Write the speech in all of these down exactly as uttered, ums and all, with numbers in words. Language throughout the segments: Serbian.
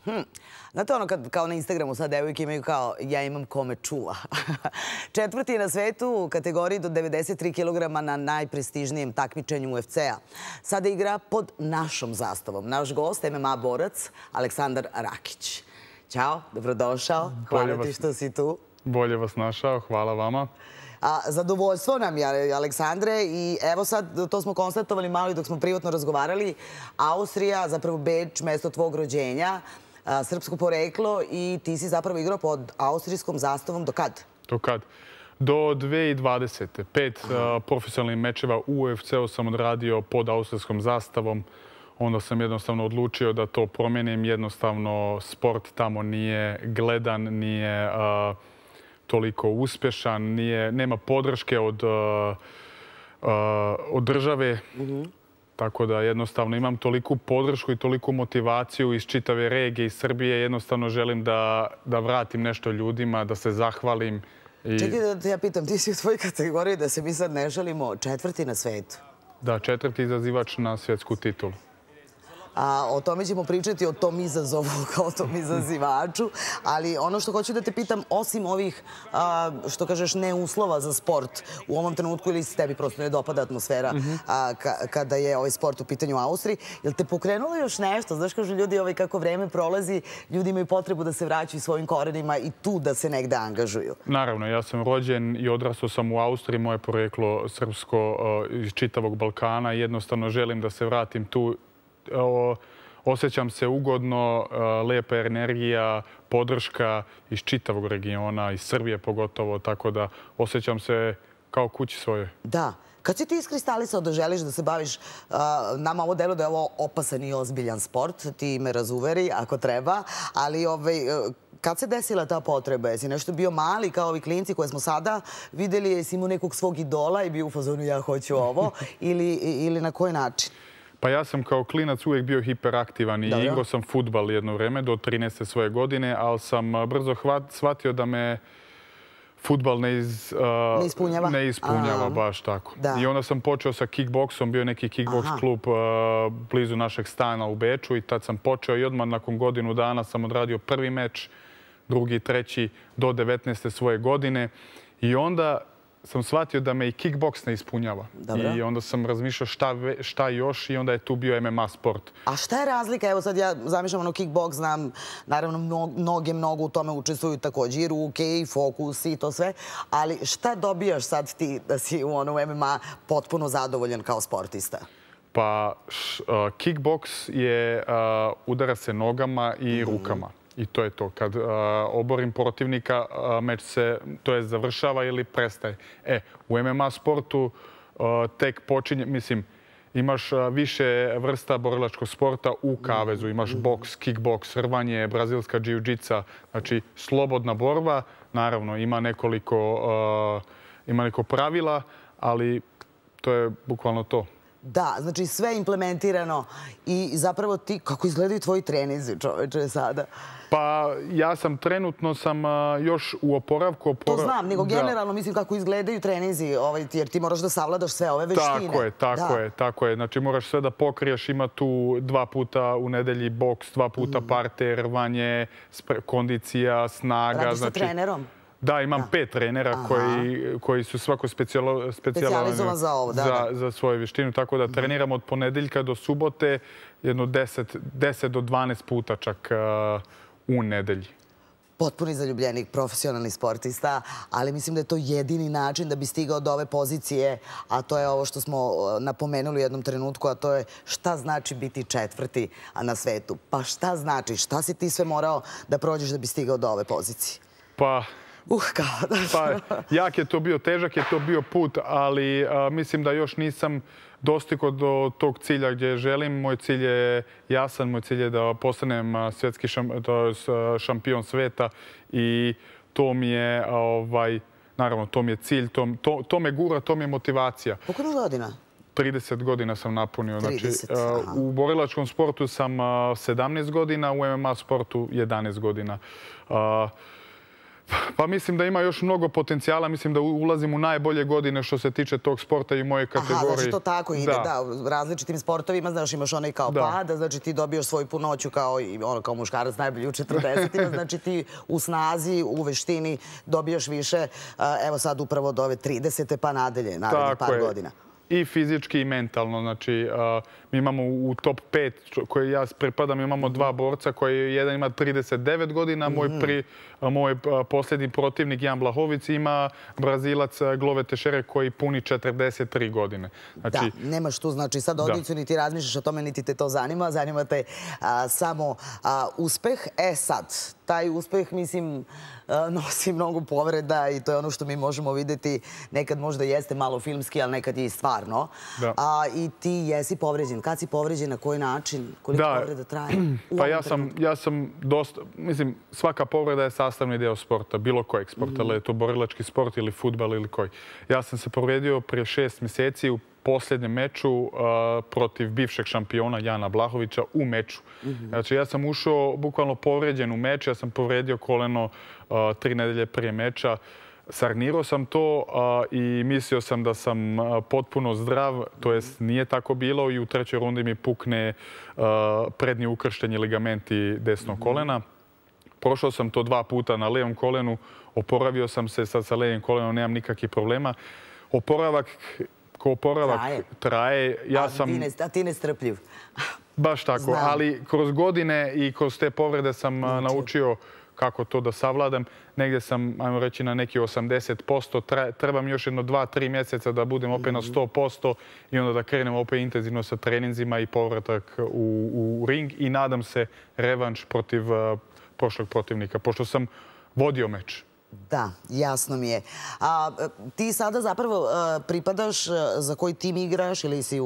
Znate ono kad kao na Instagramu sad devojke imaju kao ja imam kome čula. Četvrti je na svetu u kategoriji do devedeset tri kilograma na najprestižnijem takmičenju U F C-a. Sada igra pod našom zastavom. Naš gost, M M A borac, Aleksandar Rakić. Ćao, dobrodošao. Hvala ti što si tu. Bolje vas našao, hvala vama. Zadovoljstvo nam je, Aleksandre, i evo sad, to smo konstatovali malo i dok smo privatno razgovarali, Austrija, zapravo Beč, mesto tvog rođenja, srpsko poreklo i ti si zapravo igrao pod austrijskom zastavom do kad? Do kad? Do dve hiljade dvadesete. Pet profesionalnih mečeva u U F C-u sam odradio pod austrijskom zastavom. Onda sam jednostavno odlučio da to promijenim. Jednostavno, sport tamo nije gledan, nije toliko uspješan, nema podrške od države. Tako da jednostavno imam toliku podršku i toliku motivaciju iz čitave regije, iz Srbije. Jednostavno želim da vratim nešto ljudima, da se zahvalim. Čekaj da te ja pitam, ti si u tvojoj kategoriji, da se mi sad ne želimo, četvrti na svetu. Da, četvrti izazivač na svjetsku titulu. O tome ćemo pričati, o tom izazovu kao tom izazivaču. Ali ono što hoću da te pitam, osim ovih, što kažeš, neuslova za sport u ovom trenutku, ili se tebi prosto ne dopada atmosfera kada je ovaj sport u pitanju u Austriji, je li te pokrenulo još nešto? Znaš, kažu ljudi, kako vreme prolazi, ljudi imaju potrebu da se vraćaju svojim korenima i tu da se negde angažuju. Naravno, ja sam rođen i odrastao sam u Austriji, moje poreklo srpsko iz čitavog Balkana. Jednostavno želim da se vratim tu. Osjećam se ugodno, lepa energija, podrška iz čitavog regiona, iz Srbije pogotovo, tako da osjećam se kao kući svoje. Da. Kad si ti iskristalisao da želiš da se baviš, nama ovo delo da je ovo opasan i ozbiljan sport, ti me razuveri ako treba, ali kad se desila ta potreba? Jesi nešto bio mali kao ovi klinci koje smo sada videli, jesi imao nekog svog idola i bio u fazonu ja hoću ovo ili na koji način? Pa ja sam kao klinac uvijek bio hiperaktivan i igrao sam fudbal jedno vreme do trinaeste svoje godine, ali sam brzo shvatio da me fudbal ne ispunjava baš tako. I onda sam počeo sa kickboksom, bio je neki kickboks klub blizu našeg stana u Beču i tad sam počeo i odmah nakon godinu dana sam odradio prvi meč, drugi, treći do devetnaeste svoje godine i onda sam shvatio da me i kickboks ne ispunjava. I onda sam razmišljao šta još i onda je tu bio M M A sport. A šta je razlika? Evo sad ja zamišljam ono kickboks, znam, naravno mnoge mnogo u tome učestvuju također i ruke i fokus i to sve, ali šta dobijaš sad ti da si u ono M M A potpuno zadovoljan kao sportista? Pa kickboks je udara se nogama i rukama. I to je to. Kad oborim protivnika, meč se, to je završava ili prestaje. E, u M M A sportu tek počinje, mislim, imaš više vrsta borilačkog sporta u kavezu. Imaš boks, kickboks, rvanje, brazilska džiu-džica, znači slobodna borba. Naravno, ima nekoliko, ima nekoliko pravila, ali to je bukvalno to. Da, znači sve implementirano i zapravo ti, kako izgledaju tvoji trenizi, čoveče, sada? Pa ja sam trenutno sam još u oporavku. To znam, nego generalno mislim kako izgledaju trenizi, jer ti moraš da savladaš sve ove veštine. Tako je, tako je, tako je. Znači moraš sve da pokriješ, ima tu dva puta u nedelji boks, dva puta parter, rvanje, kondicija, snaga. Radiš sa trenerom? Da, imam pet trenera koji su svako specijalizovani za svoje vještinu. Tako da treniram od ponedeljka do subote jedno deset do dvanaest puta čak u nedelji. Potpuni zaljubljenik, profesionalni sportista, ali mislim da je to jedini način da bi stigao do ove pozicije, a to je ovo što smo napomenuli u jednom trenutku, a to je šta znači biti četvrti na svetu. Pa šta znači? Šta si ti sve morao da prođeš da bi stigao do ove pozicije? Pa... Uh, kao da... Pa, jak je to bio, težak je to bio put, ali mislim da još nisam dostigao do tog cilja gdje želim. Moj cilj je jasan, moj cilj je da postanem svjetski šampion sveta i to mi je, naravno, to mi je cilj, to me gura, to mi je motivacija. Koliko imaš godina? trideset godina sam napunio. trideset, aha. U borilačkom sportu sam sedamnaest godina, u M M A sportu jedanaest godina. Pa mislim da ima još mnogo potencijala. Mislim da ulazim u najbolje godine što se tiče tog sporta i moje kategorije. Aha, znači to tako ide, da. U različitim sportovima, znaš, imaš onaj kao pada, znači ti dobijaš svoju punoću kao muškarac najbolji u četrdesetima, znači ti u snazi, u veštini dobijaš više, evo sad upravo od ove tridesete pa nadalje, narednih par godina. I fizički i mentalno. Znači, mi imamo u top pet koje ja pripadam, imamo dva borca koji jedan ima trideset devet godina, moj posljednji protivnik Jan Blachowicz ima Brazilac Glove Teixeira koji puni četrdeset tri godine. Da, nemaš tu, znači sad odlicu niti razmišljaš o tome, niti te to zanima, zanima te samo uspeh. E sad, taj uspeh, mislim, nosi mnogo povreda i to je ono što mi možemo vidjeti. Nekad možda jeste malo filmski, ali nekad je i stvarno. I ti jesi povređen. Kad si povređen, na koji način? Koliko povreda traje? Pa ja sam dosta... Mislim, svaka povreda je sastavni deo sporta, bilo kojeg sporta, ali je to borilački sport ili fudbal ili koji. Ja sam se povredio prije šest mjeseci u posljednjem meču protiv bivšeg šampiona Jana Blahovića u meču. Znači, ja sam ušao bukvalno povređen u meč, ja sam povredio koleno tri nedelje prije meča. Sarnirao sam to i mislio sam da sam potpuno zdrav, to jest nije tako bilo i u trećoj rundi mi pukne prednji ukršteni ligamenti desnog kolena. Prošao sam to dva puta na levom kolenu, oporavio sam se, sad sa levim kolenom nemam nikakvih problema. Oporavak, ko oporavak traje. A ti nestrpljiv. Baš tako, ali kroz godine i kroz te povrede sam naučio kako to da savladam. Negdje sam, ajmo reći, na neki osamdeset posto. Trebam još jedno dva, tri mjeseca da budem opet na sto posto i onda da krenem opet intenzivno sa treninzima i povratak u ring i nadam se revanš protiv prošlog protivnika, pošto sam vodio meč. Da, jasno mi je. A ti sada zapravo pripadaš za koji tim igraš ili si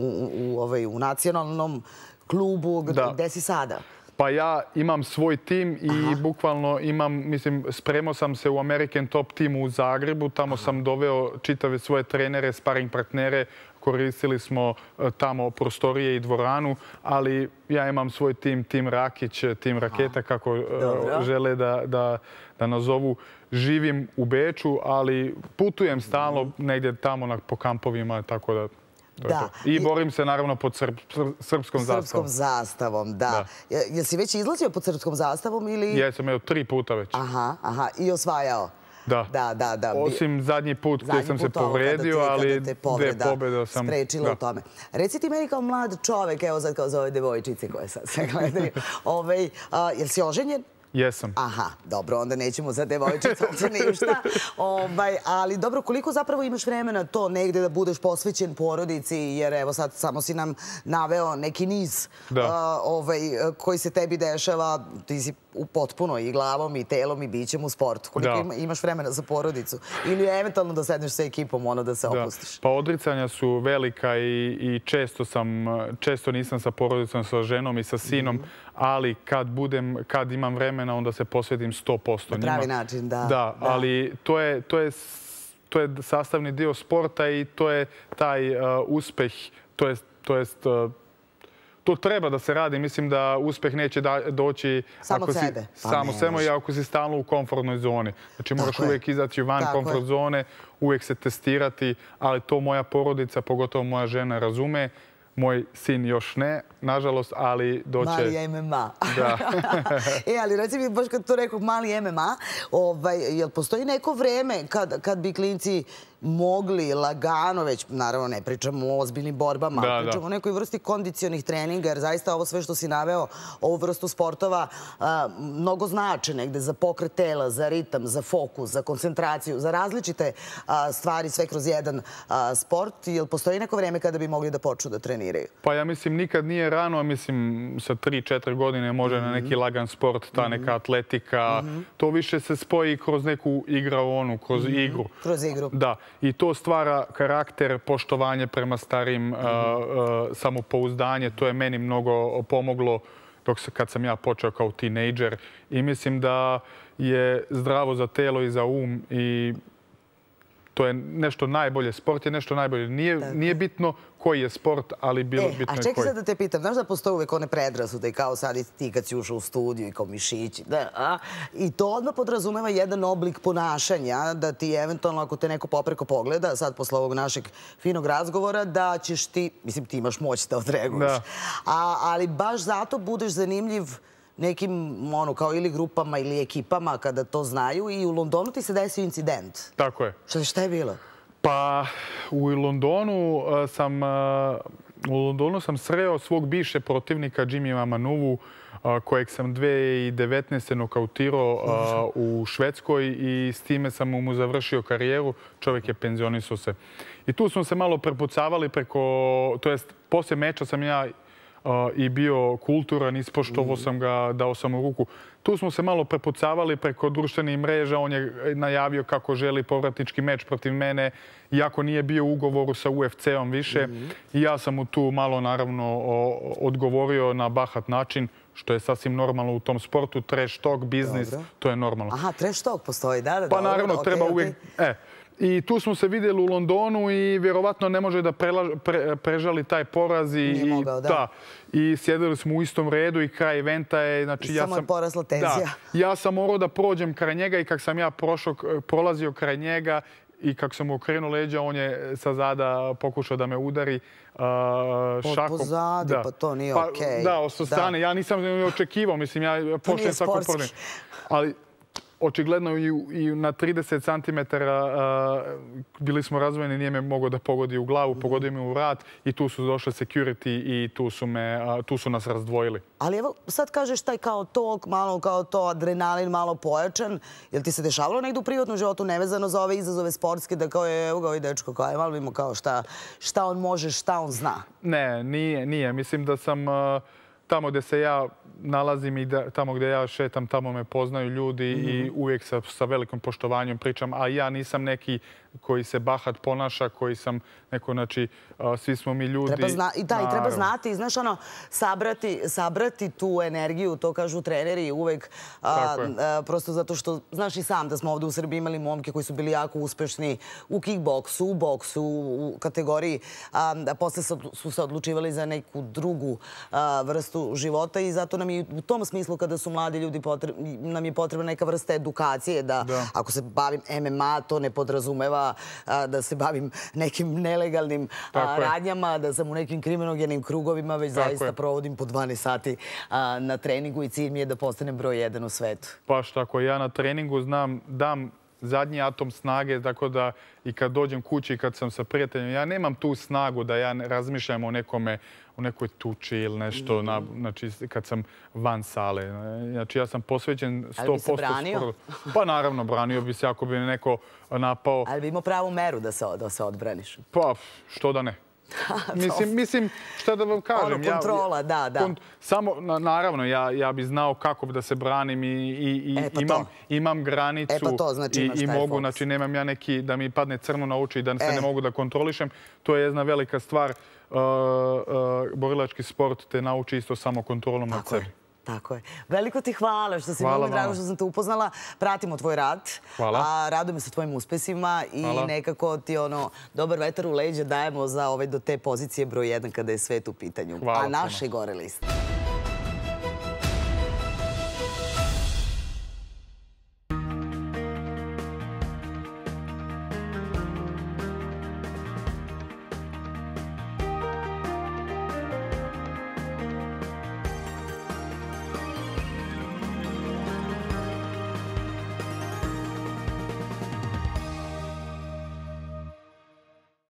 u nacionalnom klubu? Gde si sada? Pa ja imam svoj tim i bukvalno imam, mislim, spremao sam se u American Top Teamu u Zagrebu. Tamo sam doveo čitave svoje trenere, sparing partnere. Koristili smo tamo prostorije i dvoranu, ali ja imam svoj tim, tim Rakić, tim Raketa, kako žele da nazovu. Živim u Beču, ali putujem stalno negdje tamo po kampovima, tako da... I borim se naravno pod srpskom zastavom. Srpskom zastavom, da. Jel si već izlazio pod srpskom zastavom ili... Jesam, evo, tri puta već. Aha, aha, i osvajao. Da, osim zadnji put gdje sam se povredio, ali dve pobjede sam... sprečila u tome. Reci ti meni kao mlad čovek, evo sad kao za ove devojčice koje sad sve gledaju, jel si oženjen? Jesam. Aha, dobro, onda nećemo za devojčice ovdje ništa. Ali dobro, koliko zapravo imaš vremena to negdje da budeš posvećen porodici, jer evo sad samo si nam naveo neki niz koji se tebi dešava, ti si potpuno i glavom i telom i bićem u sportu. Koliko imaš vremena za porodicu? Ili eventualno da sedneš sa ekipom, ono da se opustiš? Pa odricanja su velika i često sam, često nisam sa porodicom, sa ženom i sa sinom, ali kad budem, kad imam vremena, onda se posvetim sto posto njima. Na pravi način, da. Da, ali to je, to je, to je sastavni dio sporta i to je taj uspeh, to je, to jest, to treba da se radi. Mislim da uspeh neće doći samo sebe. Samo sebe i ako si stalno u komfortnoj zoni. Znači moraš uvijek izaći van komfort zone, uvijek se testirati, ali to moja porodica, pogotovo moja žena, razume. Moj sin još ne, nažalost, ali doće... Mali M M A. Da. E, ali reci mi, baš kad to rekao mali M M A, jel postoji neko vreme kad bi klinci mogli lagano, već naravno ne pričamo o ozbiljnim borbama, ali pričamo o nekoj vrsti kondicionih treninga, jer zaista ovo sve što si naveo, ovu vrstu sportova, mnogo znače negde za pokret tela, za ritam, za fokus, za koncentraciju, za različite stvari, sve kroz jedan sport. Jel postoji neko vreme kada bi mogli da počnu da treniraju? Pa ja mislim nikad nije rano, mislim sa tri četiri godine može na neki lagan sport, ta neka atletika. To više se spoji kroz neku igraonu, kroz igru. Kroz igru. Da. I to stvara karakter, poštovanje prema starim, samopouzdanje. To je meni mnogo pomoglo kad sam ja počeo kao tinejdžer. I mislim da je zdravo za telo i za um. I to je nešto najbolje. Sport je nešto najbolje. Nije bitno koji je sport, ali bilo bitno je koji. A čekaj sad da te pitam, znaš da postoje uvek one predrasude kao sad i ti kad si ušao u studiju i kao mišići. I to odmah podrazumeva jedan oblik ponašanja da ti eventualno ako te neko popreko pogleda, sad posle ovog našeg finog razgovora, da ćeš ti, mislim ti imaš moć da odreaguješ, ali baš zato budeš zanimljiv nekim, ono, kao ili grupama ili ekipama kada to znaju i u Londonu ti se desio incident. Tako je. Šta je bilo? Pa u Londonu sam u Londonu sam sreo svog bivše protivnika Jimmya Manuvu, kojeg sam dve hiljade devetnaeste. nokautirao u Švedskoj i s time sam mu završio karijeru. Čovjek je penzionisao se. I tu smo se malo prepucavali preko, to jest poslije meča sam ja i bio kulturan, ispoštovao sam ga, dao sam mu ruku. Tu smo se malo prepucavali preko društvenih mreža. On je najavio kako želi povratnički meč protiv mene, iako nije bio u ugovoru sa U F C-om više. I ja sam mu tu malo, naravno, odgovorio na bahat način, što je sasvim normalno u tom sportu. Trash talk, biznis, to je normalno. Aha, trash talk postoji, da, da. Pa naravno, treba uvijek... I tu smo se vidjeli u Londonu i vjerovatno ne može da prežali taj poraz. Nije mogao, da. I sjedili smo u istom redu i kraj eventa je... I samo je porasla tenzija. Ja sam morao da prođem kraj njega i kak sam ja prolazio kraj njega i kako sam mu okrenuo leđa, on je sa zada pokušao da me udari šakom. Pozadi, pa to nije okej. Da, sa strane. Ja nisam očekivao, mislim, ja poštem svako pođem. Ali očigledno i na trideset centimetara bili smo razvojeni, nije me mogao da pogodi u glavu, pogodio me u vrat i tu su došli security i tu su nas razdvojili. Ali evo sad kažeš taj kao tok, malo kao to adrenalin, malo pojačan. Je li ti se dešavalo negdje u privatnom životu nevezano za ove izazove sportske da kao je, evo ga ovaj dečko, kao je malo vidimo kao šta on može, šta on zna? Ne, nije, nije. Mislim da sam... Tamo gdje se ja nalazim i tamo gdje ja šetam, tamo me poznaju ljudi i uvijek sa velikom poštovanjem pričam. A ja nisam neki koji se bahat ponaša, koji sam neko, znači, svi smo mi ljudi. Da, i treba znati, znaš, ono, sabrati tu energiju, to kažu treneri uvijek. Prosto zato što, znaš i sam da smo ovdje u Srbiji imali momke koji su bili jako uspešni u kickboksu, u boksu, u kategoriji. Posle su se odlučivali za neku drugu vrstu života i zato nam je u tom smislu kada su mladi ljudi nam je potrebna neka vrsta edukacije da ako se bavim M M A to ne podrazumeva da se bavim nekim nelegalnim radnjama, da sam u nekim kriminogenim krugovima, već zaista provodim po dvanaest sati na treningu i cilj mi je da postanem broj jedan u svetu. Baš tako, ja na treningu znam, dam zadnji atom snage, tako da i kad dođem kući i kad sam sa prijateljem, ja nemam tu snagu da ja razmišljam o nekome, o nekoj tuči ili nešto, znači kad sam van sale. Znači ja sam posvećen sto posto sportu. Ali bi se branio? Pa naravno, branio bi se ako bi neko napao. Ali bi imao pravu meru da se odbraniš? Pa, što da ne. Mislim, šta da vam kažem. Ono, kontrola, da, da. Samo, naravno, ja bi znao kako da se branim i imam granicu. E pa to, znači imaš taj fokus. Znači nemam ja neki da mi padne crno na uči i da se ne mogu da kontrolišem. To je jedna velika stvar. Borilački sport te nauči isto samo kontrolom nad sebi. Tako je. Veliko ti hvala što si mnogo drago što sam te upoznala. Pratimo tvoj rad. Hvala. Radujem se tvojim uspesima i nekako ti dobar vetar u leđa dajemo do te pozicije broj jedan kada je svet u pitanju. A naše gore liste.